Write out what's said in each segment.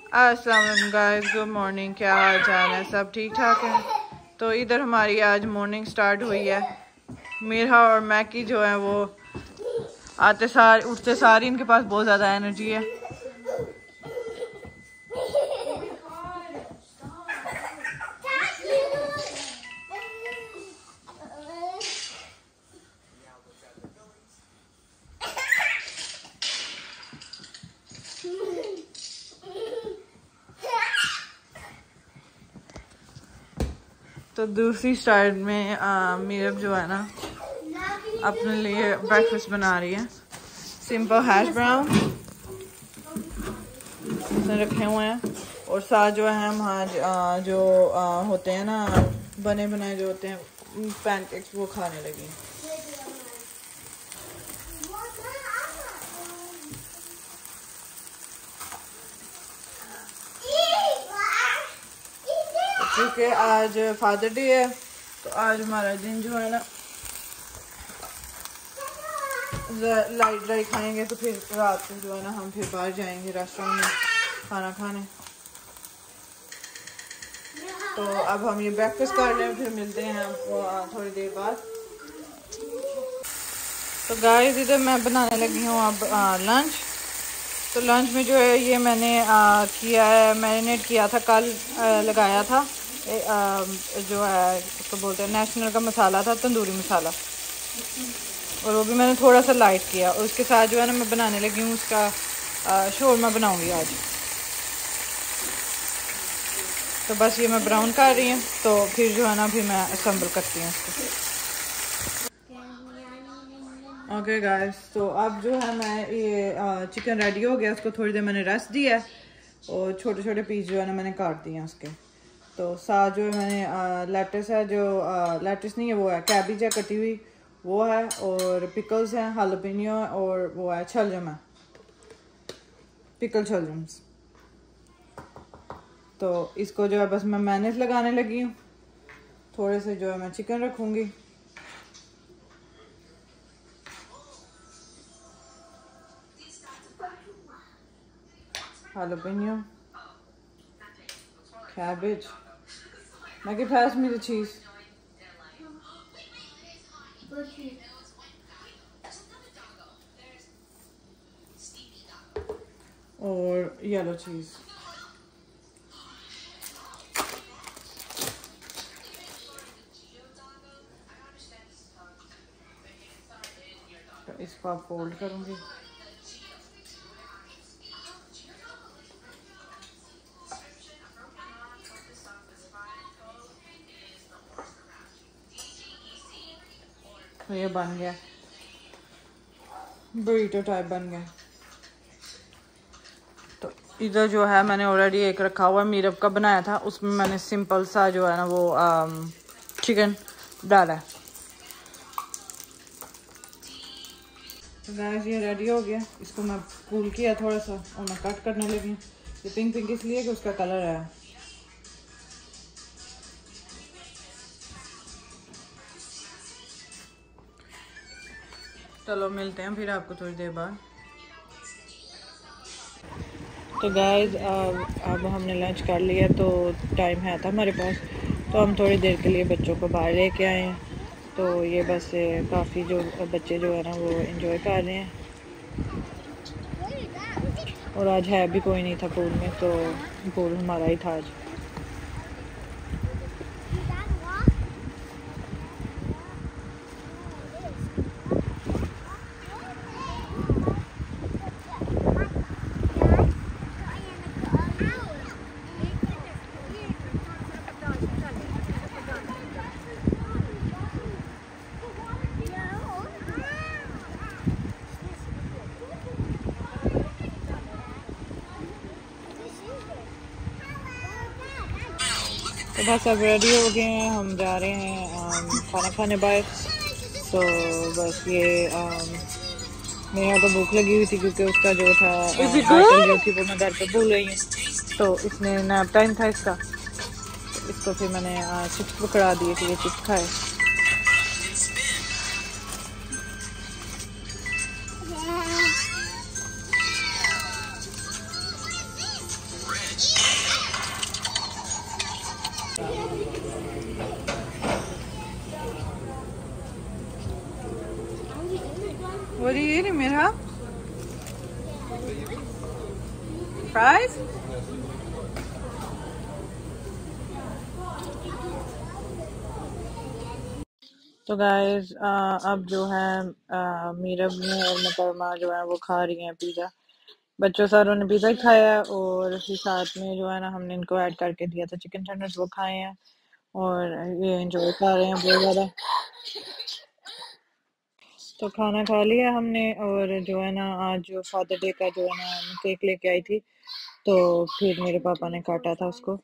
अस्सलाम वालेकुम guys, good morning. क्या हाल चाल है? सब ठीक ठाक है। तो इधर हमारी आज मॉर्निंग स्टार्ट हुई है। मीरा और मैकी जो है वो आते सार उठते सारी इनके पास बहुत ज़्यादा एनर्जी है। तो दूसरी साइड में मीरब जो है ना अपने लिए ब्रेकफास्ट बना रही है। सिंपल हैश ब्राउन उसने रखे हुए हैं और साथ जो है हम जो होते हैं ना बने बनाए जो होते हैं पैनकेक्स वो खाने लगी। क्योंकि आज फादर डे है तो आज हमारा दिन जो है ना लाइट खाएंगे। तो फिर रात को जो है ना हम फिर बाहर जाएंगे रेस्टोरेंट में खाना खाने। तो अब हम ये ब्रेकफास्ट कर लें, फिर मिलते हैं आपको थोड़ी देर बाद। तो गाइस इधर मैं बनाने लगी हूँ अब लंच। तो लंच में जो है ये मैंने किया है, मैरिनेट किया था कल, लगाया था जो है उसको बोलते हैं नेशनल का मसाला था, तंदूरी मसाला, और वो भी मैंने थोड़ा सा लाइट किया। और उसके साथ जो है ना मैं बनाने लगी हूँ उसका शोरमा बनाऊंगी आज। तो बस ये मैं ब्राउन कर रही हूँ, तो फिर जो है ना फिर मैं असम्बल करती हूँ उसको। ओके गाइस, तो अब जो है मैं ये चिकन रेडी हो गया, उसको थोड़ी देर मैंने रेस्ट दिया है और छोटे छोटे पीस जो है ना मैंने काट दिए हैं उसके। तो साथ जो है मैंने लेटस है, जो लेटस नहीं है वो है कैबिज है कटी हुई, वो है, और पिकल्स हैं, हालापिनो है, और वो है छलजम है, पिकल छलजम्स। तो इसको जो है बस मैं मेयोनेज़ लगाने लगी हूँ। थोड़े से जो है मैं चिकन रखूँगी। Jalapeno, cabbage. Maggie, pass me the cheese. और येलो चीज। तो इसको आप फोल्ड करूंगी। तो ये बन गया, बुरीटो टाइप बन गया। तो इधर जो है मैंने ऑलरेडी एक रखा हुआ मीरब का बनाया था, उसमें मैंने सिंपल सा जो है ना वो चिकन डाला है। तो गाइस ये रेडी हो गया। इसको मैं कूल किया थोड़ा सा और मैं कट करने लगी। ये पिंक पिंक इसलिए कि उसका कलर है। चलो मिलते हैं फिर आपको थोड़ी देर बाद। तो गाइस अब हमने लंच कर लिया, तो टाइम है था हमारे पास, तो हम थोड़ी देर के लिए बच्चों को बाहर लेके आए हैं। तो ये बस काफ़ी जो बच्चे जो है ना वो एंजॉय कर रहे हैं। और आज है भी कोई नहीं था पूल में, तो पूल हमारा ही था आज। तो बस अब रेडी हो गए हैं, हम जा रहे हैं खाना खाने बाहर। तो बस ये मेरे यहाँ तो भूख लगी हुई थी क्योंकि उसका जो था बॉटल जो थी वो मैं घर पे भूल गई हूँ। तो इसने नैप टाइम था इसका, तो इसको फिर मैंने चिप्स पकड़ा दिए थे, ये चिप्स खाए। What are you eating, Mirha? Fries? तो गाइस अब जो है मीरब ने और मुकरमा जो है वो खा रही हैं पिज़्ज़ा। बच्चों सारों ने पिज़्ज़ा ही खाया है और उसी साथ में जो है ना हमने इनको ऐड करके दिया था चिकन टेंडर्स, वो खाए हैं और ये एंजॉय कर रहे हैं बहुत ज़्यादा। तो खाना खा लिया हमने और जो है ना आज फादर डे का जो है ना केक लेके आई थी, तो फिर मेरे पापा ने काटा था उसको।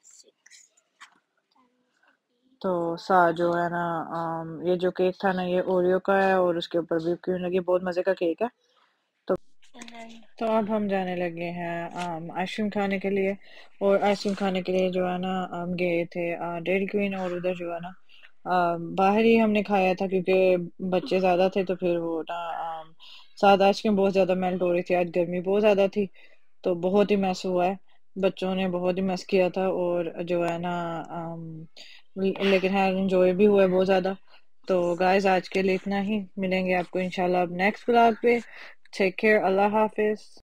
तो जो है ना ये जो केक था ना ये ओरियो का है और उसके ऊपर व्हिप क्रीम लगी, बहुत मज़े का केक है। तो अब हम जाने लगे हैं आइसक्रीम खाने के लिए, और आइसक्रीम खाने के लिए जो है ना हम गए थे डेयरी क्वीन, और उधर जो है ना बाहर ही हमने खाया था क्योंकि बच्चे ज़्यादा थे, तो फिर वो ना साथ आइसक्रीम बहुत ज़्यादा मेल्ट हो रही थी, आज गर्मी बहुत ज़्यादा थी, तो बहुत ही मस हुआ है, बच्चों ने बहुत ही मस किया था और जो है ना लेकिन हाँ इंजॉय भी हुआ है बहुत ज़्यादा। तो गाइस आज के लिए इतना ही, मिलेंगे आपको इंशाल्लाह अब नेक्स्ट व्लॉग पे। टेक केयर, अल्लाह हाफिज।